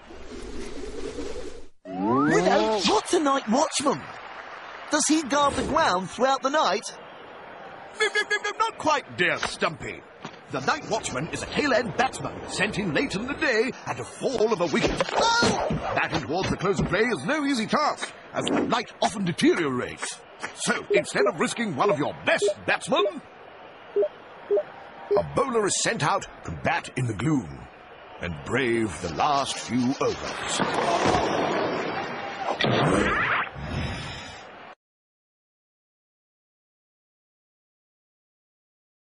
Widow, what's a night watchman? Does he guard the ground throughout the night? Not quite, dear Stumpy. The night watchman is a tail-end batsman sent in late in the day at a fall of a wicket. Oh! Batting towards the close of play is no easy task, as the light often deteriorates. So, instead of risking one of your best batsmen, a bowler is sent out to bat in the gloom and brave the last few overs.